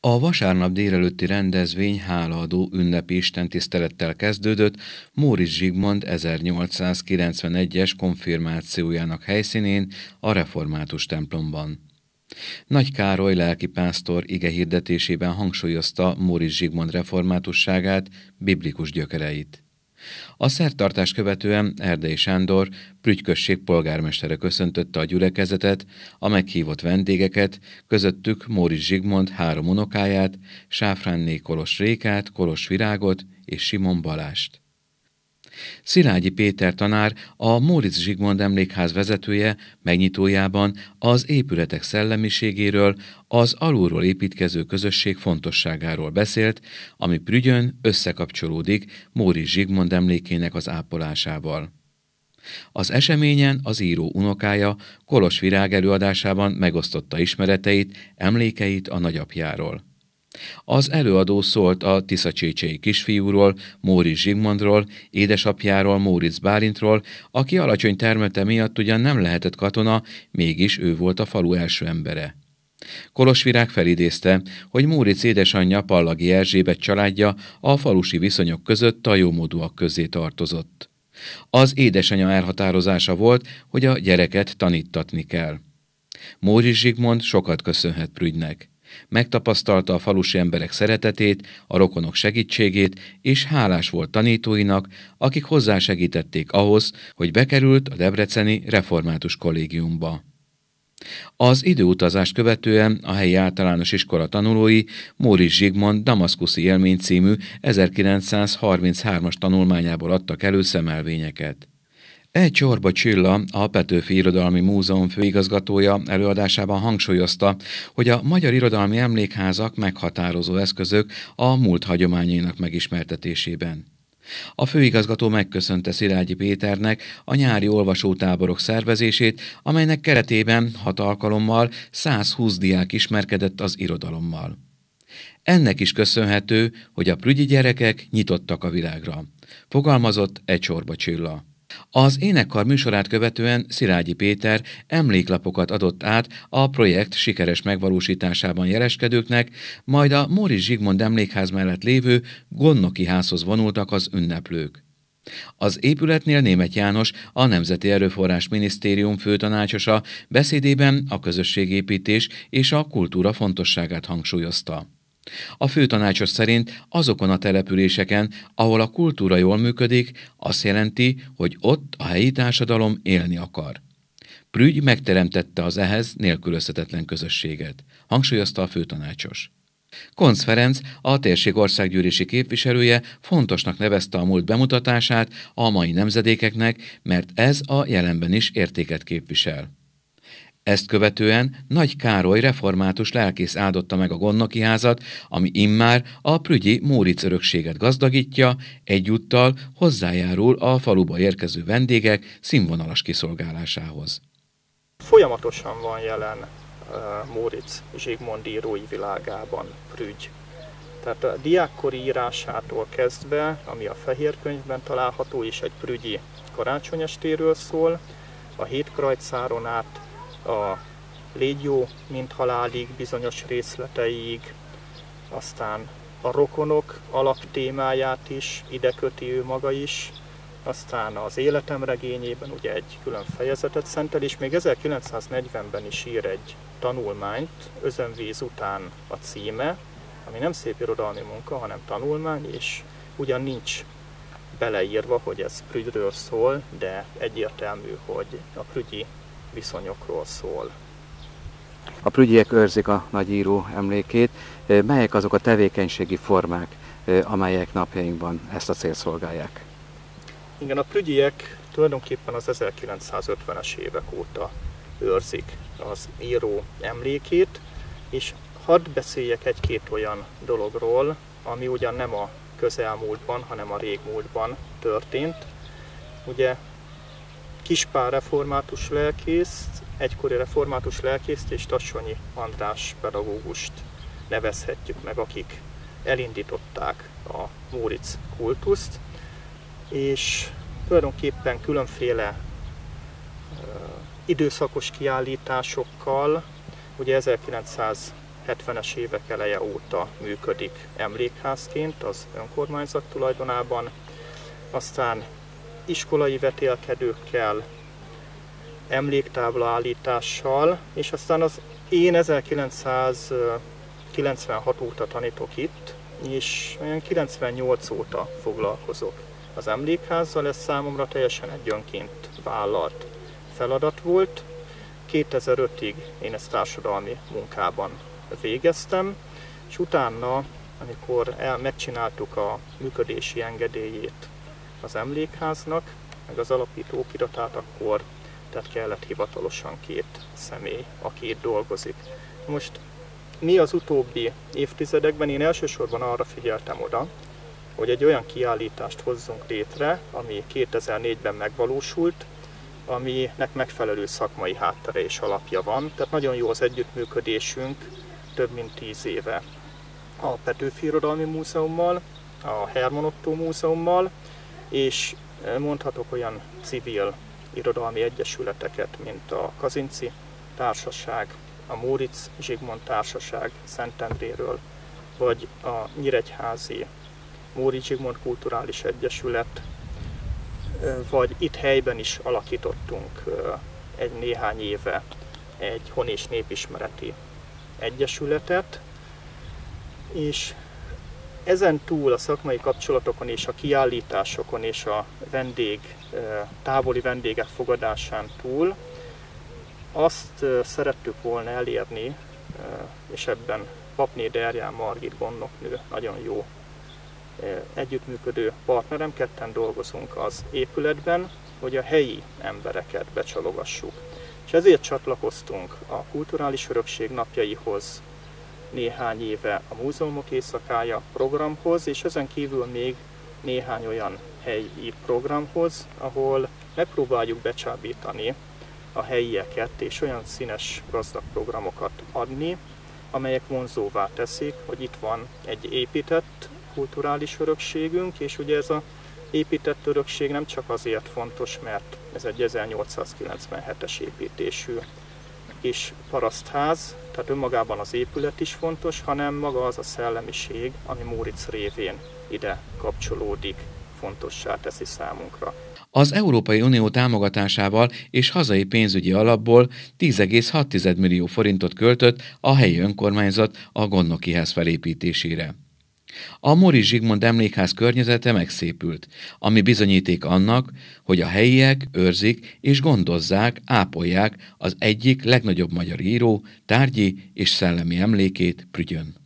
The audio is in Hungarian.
A vasárnap délelőtti rendezvény hálaadó ünnepi istentisztelettel kezdődött Móricz Zsigmond 1891-es konfirmációjának helyszínén, a református templomban. Nagy Károly lelkipásztor ige hirdetésében hangsúlyozta Móricz Zsigmond reformátusságát, biblikus gyökereit. A szertartást követően Erdei Sándor, Prügy község polgármestere köszöntötte a gyülekezetet, a meghívott vendégeket, közöttük Móricz Zsigmond 3 unokáját, Sáfránné Kolos Rékát, Kolos Virágot és Simon Balást. Szilágyi Péter tanár, a Móricz Zsigmond emlékház vezetője megnyitójában az épületek szellemiségéről, az alulról építkező közösség fontosságáról beszélt, ami Prügyön összekapcsolódik Móricz Zsigmond emlékének az ápolásával. Az eseményen az író unokája Kolos Virág előadásában megosztotta ismereteit, emlékeit a nagyapjáról. Az előadó szólt a tiszacsécsei kisfiúról, Móricz Zsigmondról, édesapjáról, Móricz Bálintról, aki alacsony termete miatt ugyan nem lehetett katona, mégis ő volt a falu első embere. Kolos Virág felidézte, hogy Móricz édesanyja Pallagi Erzsébet családja a falusi viszonyok között a jómódúak közé tartozott. Az édesanyja elhatározása volt, hogy a gyereket tanítatni kell. Móricz Zsigmond sokat köszönhet Prügynek. Megtapasztalta a falusi emberek szeretetét, a rokonok segítségét, és hálás volt tanítóinak, akik hozzásegítették ahhoz, hogy bekerült a debreceni református kollégiumba. Az időutazást követően a helyi általános iskola tanulói Móricz Zsigmond Damaszkuszi élmény című 1933-as tanulmányából adtak elő szemelvényeket. Csorba Csilla, a Petőfi Irodalmi Múzeum főigazgatója előadásában hangsúlyozta, hogy a magyar irodalmi emlékházak meghatározó eszközök a múlt hagyományainak megismertetésében. A főigazgató megköszönte Szilágyi Péternek a nyári olvasótáborok szervezését, amelynek keretében 6 alkalommal 120 diák ismerkedett az irodalommal. Ennek is köszönhető, hogy a prügyi gyerekek nyitottak a világra, fogalmazott Csorba Csilla. Az énekkar műsorát követően Szilágyi Péter emléklapokat adott át a projekt sikeres megvalósításában jeleskedőknek, majd a Móricz Zsigmond emlékház mellett lévő Gondnoki házhoz vonultak az ünneplők. Az épületnél Németh János, a Nemzeti Erőforrás Minisztérium főtanácsosa beszédében a közösségépítés és a kultúra fontosságát hangsúlyozta. A főtanácsos szerint azokon a településeken, ahol a kultúra jól működik, azt jelenti, hogy ott a helyi társadalom élni akar. Prügy megteremtette az ehhez nélkülözhetetlen közösséget, hangsúlyozta a főtanácsos. Koncz Ferenc, a térség országgyűlési képviselője fontosnak nevezte a múlt bemutatását a mai nemzedékeknek, mert ez a jelenben is értéket képvisel. Ezt követően Nagy Károly református lelkész áldotta meg a Gondnoki házat, ami immár a prügyi Móricz örökséget gazdagítja, egyúttal hozzájárul a faluba érkező vendégek színvonalas kiszolgálásához. Folyamatosan van jelen Móricz Zsigmond írói világában Prügy. Tehát a diákkori írásától kezdve, ami a Fehér Könyvben található, és egy prügyi karácsonyestéről szól, a Hétkrajcáron át a Légy jó, mint halálig bizonyos részleteiig, aztán a rokonok alaptémáját is ide köti ő maga is, aztán az Életem regényében ugye egy külön fejezetet szentel, és még 1940-ben is ír egy tanulmányt, Özönvíz után a címe, ami nem szépirodalmi munka, hanem tanulmány, és ugyan nincs beleírva, hogy ez Prügyről szól, de egyértelmű, hogy a prügyi viszonyokról szól. A prügyiek őrzik a nagyíró emlékét. Melyek azok a tevékenységi formák, amelyek napjainkban ezt a célt szolgálják? Igen, a prügyiek tulajdonképpen az 1950-es évek óta őrzik az író emlékét, és hadd beszéljek egy-két olyan dologról, ami ugyan nem a közelmúltban, hanem a régmúltban történt. Ugye Kispál református lelkészt, egykori református lelkészt és Tassonyi András pedagógust nevezhetjük meg, akik elindították a Móricz kultuszt, és tulajdonképpen különféle időszakos kiállításokkal, ugye 70-es évek eleje óta működik emlékházként az önkormányzat tulajdonában, aztán iskolai vetélkedőkkel, emléktábla állítással, és aztán én 1996 óta tanítok itt, és olyan 98 óta foglalkozok az emlékházzal, ez számomra teljesen egy önként vállalt feladat volt. 2005-ig én ezt társadalmi munkában végeztem, és utána, amikor megcsináltuk a működési engedélyét az emlékháznak, meg az alapító okiratát, akkor tehát kellett hivatalosan 2 személy, aki itt dolgozik. Most mi az utóbbi évtizedekben én elsősorban arra figyeltem oda, hogy egy olyan kiállítást hozzunk létre, ami 2004-ben megvalósult, aminek megfelelő szakmai háttere és alapja van. Tehát nagyon jó az együttműködésünk több mint 10 éve a Petőfi Irodalmi Múzeummal, a Herman Ottó Múzeummal, és mondhatok olyan civil irodalmi egyesületeket, mint a Kazinczy Társaság, a Móricz Zsigmond Társaság Szentendréről, vagy a nyíregyházi Móricz Zsigmond Kulturális Egyesület, vagy itt helyben is alakítottunk egy néhány éve egy hon- és népismereti egyesületet, és ezen túl a szakmai kapcsolatokon és a kiállításokon és a távoli vendégek fogadásán túl azt szerettük volna elérni, és ebben Papné Derján Margit gondnoknő nagyon jó együttműködő partnerem, ketten dolgozunk az épületben, hogy a helyi embereket becsalogassuk. És ezért csatlakoztunk a Kulturális Örökség napjaihoz néhány éve, a Múzeumok Éjszakája programhoz, és ezen kívül még néhány olyan helyi programhoz, ahol megpróbáljuk becsábítani a helyieket, és olyan színes, gazdag programokat adni, amelyek vonzóvá teszik, hogy itt van egy épített kulturális örökségünk, és ugye ez az épített örökség nem csak azért fontos, mert ez egy 1897-es építésű kis parasztház, tehát önmagában az épület is fontos, hanem maga az a szellemiség, ami Móricz révén ide kapcsolódik, fontossá teszi számunkra. Az Európai Unió támogatásával és hazai pénzügyi alapból 10,6 millió forintot költött a helyi önkormányzat a gondnokiház felépítésére. A Móricz Zsigmond emlékház környezete megszépült, ami bizonyíték annak, hogy a helyiek őrzik és gondozzák, ápolják az egyik legnagyobb magyar író tárgyi és szellemi emlékét Prügyön.